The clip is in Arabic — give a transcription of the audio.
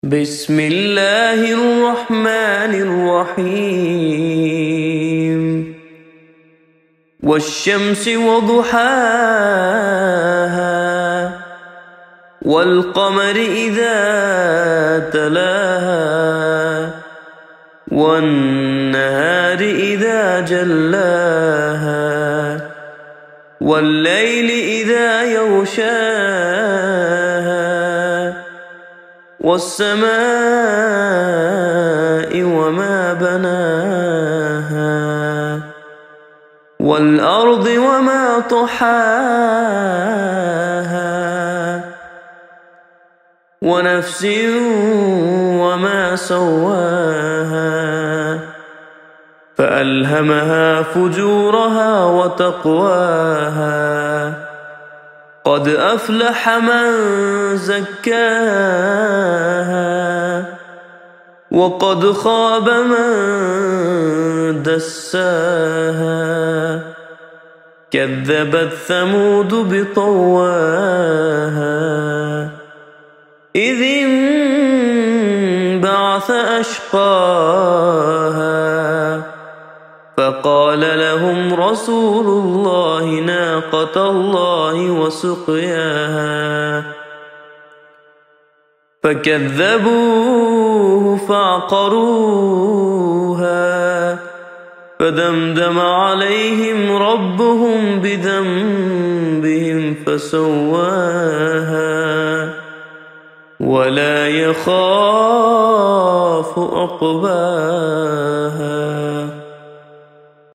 بسم الله الرحمن الرحيم والشمس وضحاها والقمر إذا تلاها والنهار إذا جلاها والليل إذا يغشاها والسماء وما بناها والأرض وما طحاها ونفس وما سواها فألهمها فجورها وتقواها قد أفلح من زكاها وقد خاب من دساها كذبت ثمود بطواها إذ انبعث أشقاها فقال لهم رسول الله ناقة الله وسقياها فكذبوه فعقروها فدمدم عليهم ربهم بذنبهم فسواها ولا يخاف عقباها.